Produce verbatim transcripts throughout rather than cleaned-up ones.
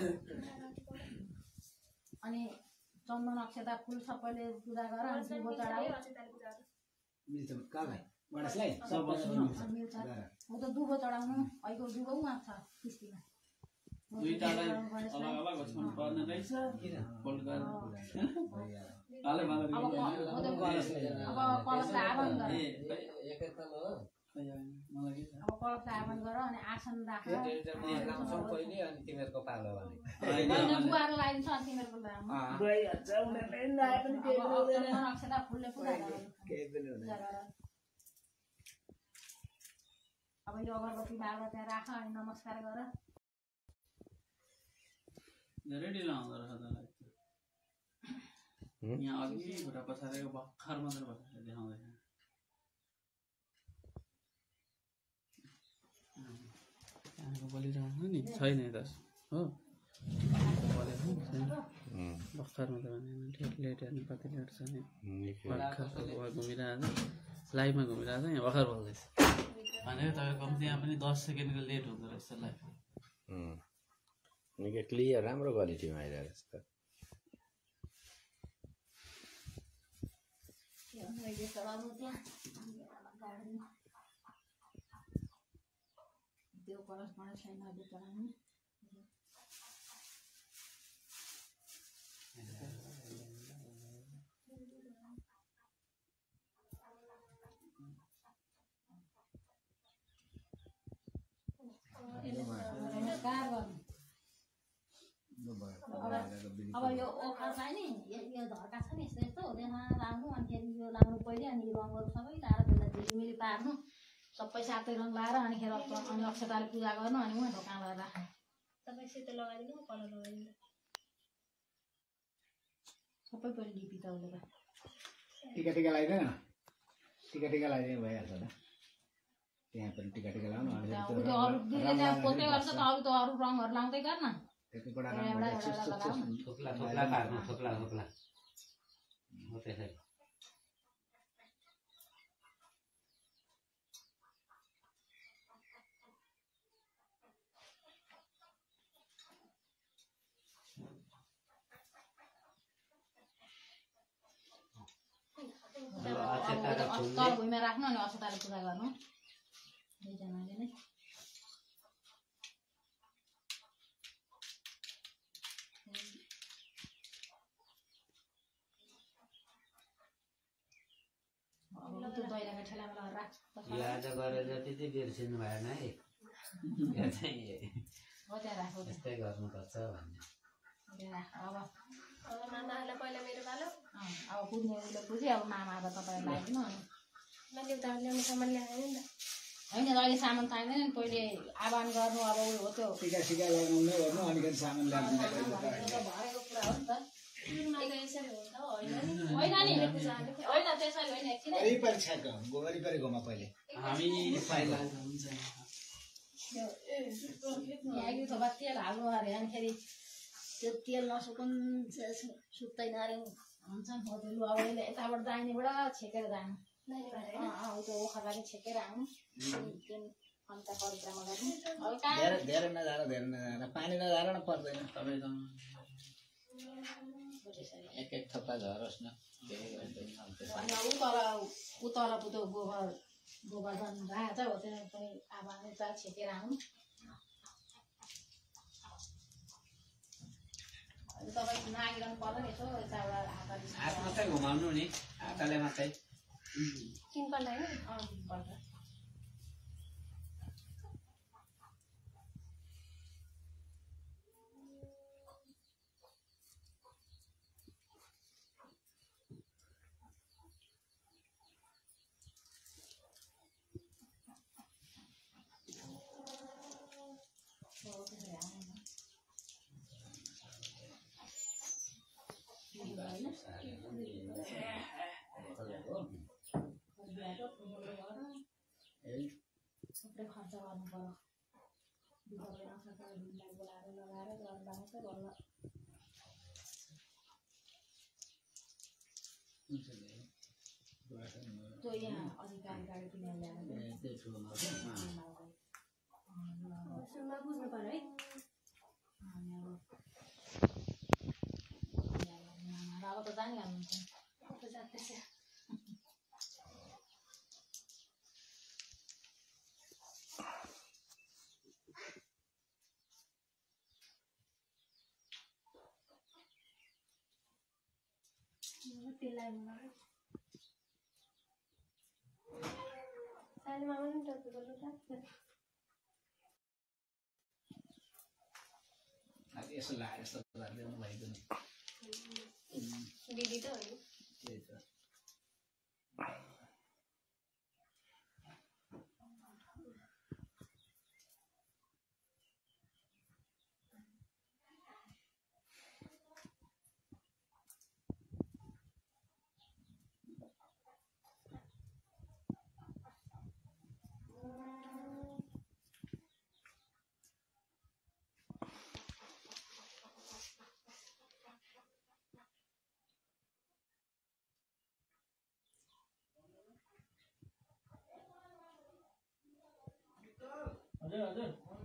अनि चन्दन अक्षता फुल सबैले पूजा गर अनि दुबो चढाऊ मिल्छ कालाई गणेशलाई सब मिल्छ म त दुबो चढाउनु अहिको दुबो उहाँ छ किस्तीमा दुईटालाई अलग अलग होस्नु पर्ने रहेछ किन फोल्ड गरेर आले माले अब कलश आवन गर एकै तल हो मलाई अब कलश आवन गर अनि आसन राख लाउँछौ पहिले अनि तिमीहरुको पालो भने अनि बुवाले लाइन्छ अनि तिमीहरुको लाम गइ हाल्छ उनीहरुले लाए पनि केही हुँदैन चन्दन अक्षता फुलले पूजा गर केही पनि हुँदैन अब यो अगरबत्ती बाल्दा त्यहाँ राख अनि नमस्कार गर धेरै ढिलो आउँदो रहेछ तँलाई यहाँ अघि भुटा पछाडिको भर्खर मात्र भएर देखाउँदैछ त्यहाँको बोलिरहेको नि छैन यता हो बोलेको छैन भर्खर मात्र भने ठिक लेट हेर्नु कति लेट छ नि भर्खर घुमिरहेको लाइभमा घुमिरहेको छ यहाँ भर्खर बोल्दैछ भनेको तपाईँ कम्ती यहाँ पनि दस सेकेन्डको लेट हुँदो रहेछ लाइभ निकै क्लियर राम्रो क्वालिटीमा आइरहेको छ त्यो कलश गणेशलाई नैवेद्य चढाउनु नमस्कार गर्नु अब यो ओखर चाहिँ नि यो धर्का छ नि यस्तो यस्तो हुँदैन लाउनु अनि फेरि यो लाउनु पहिले अनि यो रङहरू सबै लाएर त्यसलाई झिलिमिली पार्नु सबै सातै रङ लाएर अनि खेर अनि अक्षताले पूजा गर्नु अनि उहाँ ढोकामा लगाएर राख्नु तपाईँ सेतो लगाइदिनु कलर लगाइदिनु सबै पहिले लिपि त उसले टिका टिका लगाइदैन टिका टिका लगाइदिनु भइहाल्छ त त्यहाँ पनि टिका टिका लगाउनु अनि त्यो अरू दिदीले त्यहाँ पोल्दै गर्छ त अरू त अरू रङहरू लाउँदै गर्न एकैवटा एउटा एउटा लगाउनु थोप्ला थोप्ला पार्नु थोप्ला थोप्ला हो त्यसरी तल भुइँमा राख्नु अनि अक्षताले पूजा गर्नु दुईजनाले नै त्यो दैलाको ठेलामा लगाएर राख्छ यो आज गरेर जति चाहिँ बिर्सिनु भएन है यो चाहिँ हो त्यहाँ राख्नु यस्तै गर्नुपर्छ भन्ने त्यहाँ राख अब अब मामाहरूलाई पहिला मेरो पालो अब पुज्ने उसले पुज्यो अब मामा अब तपाईँलाई लगाइदिनु अनि मैले उता ल्याउने सामान ल्याएँ नि त होइन अहिले सामान चाहिँदैन नि पहिले आह्वान गर्नु अब उयो हो त्यो टिका सिका लगाउनु ओर्नु अनिखेरि सामान ल्याइदिनु भरेको कुरा हो नि त यसरी हो त होइन होइन नि होइन त्यसरी होइन एकछिन वरिपरि छ्याक वरिपरि घुमा पहिले हामी पहिला हुन्छ यहाँ थोपा तेल हाल्नु अरे अनिखेरि त्यो तेल नसुकुन् सुक्दैन अरे हुन्छ हो त्यो लु अब यसले यताबाट दाहिनेबाट छेकेर जानु त्यो ओखरलाई छेकेर आउनु अन्त परिक्रमा गर्नु धेरै धेरै नजाएर धेरै नजाएर पानी नजाएर न पर्दैन तपाईँ एक एक थप्पा झरोस् न अनि ऊ तल ऊ तल त्यो गोबर गोबर झन् राखेको छ हो त्यहाँ पनि अब यता छेकेर आउनु तपाईँ नागिरहनु पर्दैन यसो यताबाट हात हात मात्रै घुमाउनु नि हातले मात्रै तिनपल्ट होइन तिनपल्ट सबै खर्च गर्नु पर्यो दुःखले नसक्दा ढुङ्गालाई बोलाएर लगाएर गरेर लगाउँछ बल्ल त्यो यहाँ अधिकारी गाडी किनेर ल्याएर बुझ्नु पर्यो है पानी हाल्नुहुन्छ अब जाँदैछ त्यसलाई सानीमा पनि टोपी गर्नु लाग्छ अब यसो लाएर यस्तो गर्दै भएको नि दिदी त हो नि त्यही त हजुर हजुर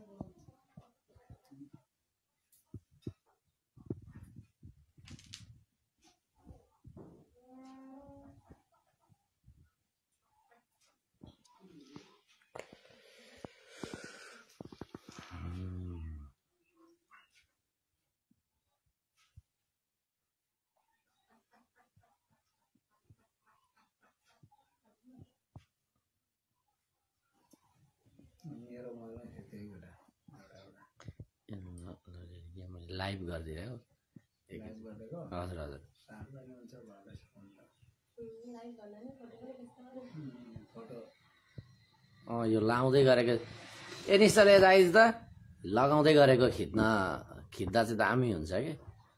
मेरो मलाई त्यही कुरा मैले लाइभ गरिदिएँ हो लाइभ गरेको हजुर हजुर सात बजे हुन्छ भएर लाइभ गर्दा नि फोटो पनि खिच्दा फोटो अँ यो लाउँदै गरेको ए निश्चय राइज त लगाउँदै गरेको खिच्न खिच्दा चाहिँ दामी हुन्छ कि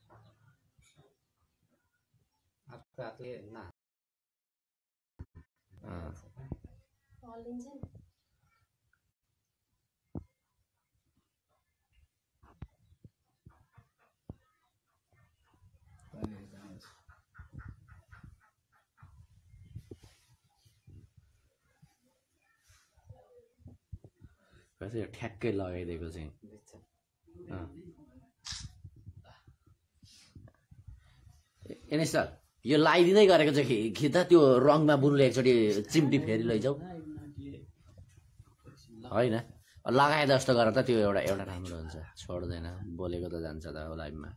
हल्लिन्छ नि अहिले जान्छ कसै यो ठ्याक्कै लगाइदिएको चाहिँ अँ ए निश्चय यो लगाइदिँदै गरेको चाहिँ खि खिच्दा त्यो रङमा बुनले एकचोटि चिम्टी फेरि लैजाऊ होइन लगाए जस्तो गरेर त त्यो एउटा एउटा राम्रो हुन्छ छोड्दैन बोलेको त जान्छ त लाइभमा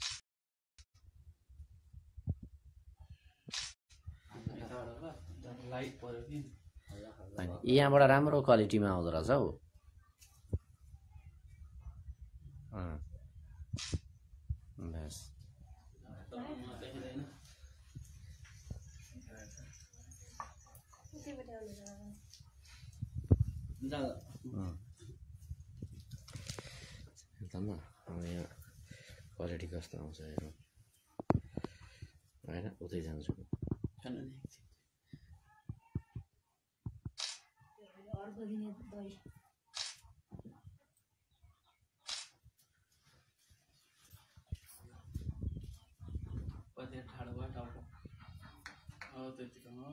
लाइट पर्यो कि होइन यहाँबाट राम्रो क्वालिटीमा आउँदो रहेछ हौ अँ बस देखिँदैन कतिपट्टि आउनु जाँदा एकदम न अब यहाँ क्वालिटी कस्तो आउँछ हेरौँ होइन उतै जान्छु छैन नि अर्को दिने दही कति ठाडो भयो टाउको हो त्यतिको हो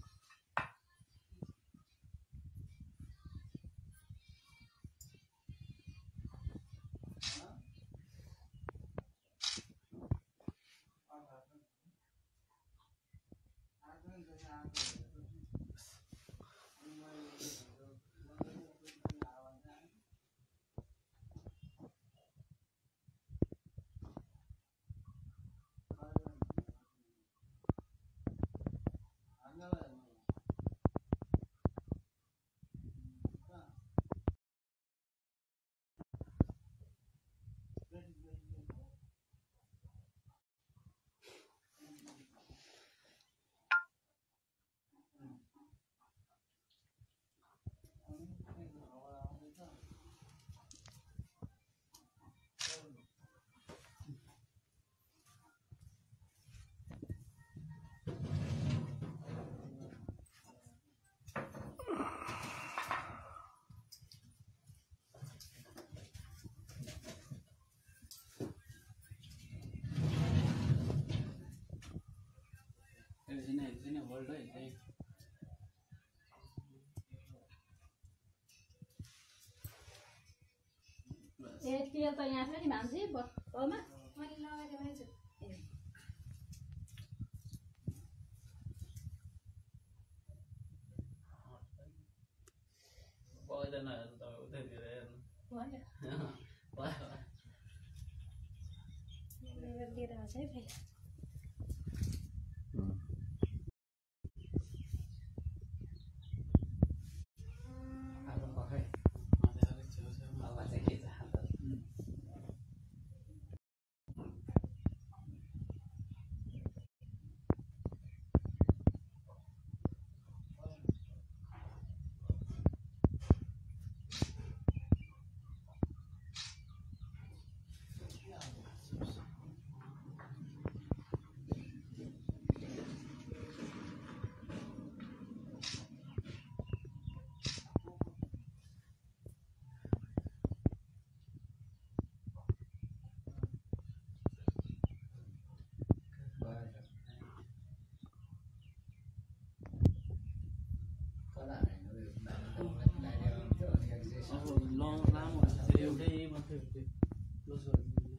हेर्छ नि वर्ल्ड है त्यही ए तेल त यहाँ छ नि भान्जी बत्तलमा मैले लगाएर मान्छे उतैतिर नहेर्नु तपाईँ उतैतिर हेर्नु भयो भयो मेरो लिएर आउँछ है भाइ लामो हुन्छ फेरि एउटै मात्रै हुन्थ्यो क्लोज गरिदिनु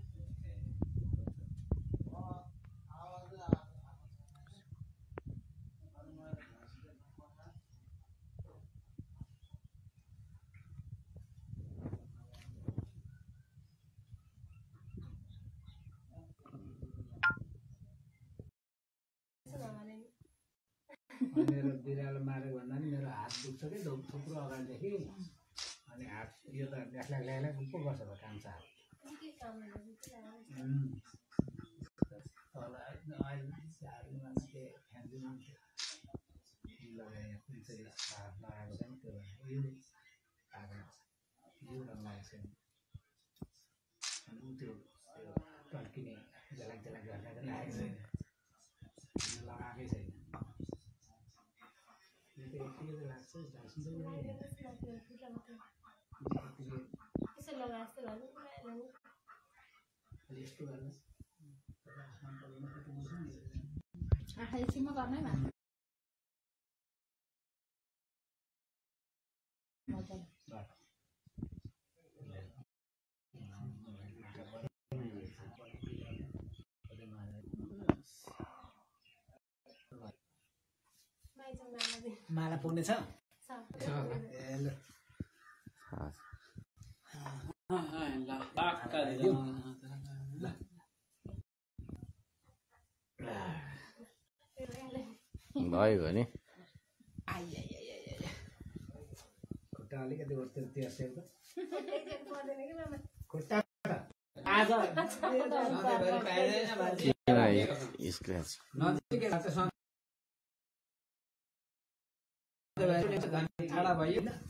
मेरो बिरालो मारेको भन्दा नि मेरो हात दुख्छ कि थुप्रो अगाडिदेखि अनि हात यो त ल्याक्लाक ल्याक्लाक पो गर्छ त काम साह्रो तल अहिले झाडु मान्छे फ्यान्सी मान्छे लगाए कुन चाहिँ हात लगाएको छ नि त्यो यो यो रङ लगाएको छैन अनि ऊ त्यो टर्किने जलाक जलाक गर्ने पनि लागेको छैन लगाएकै छैन यसो लगाए जस्तो गर्नु आँखा एकछिनमा गर्नै भएको मजाले माला पुग्ने छ भयो भने खुट्टा अलिकति त्यो त्यो खुट्टा स्क्र्याच ठाडा भयो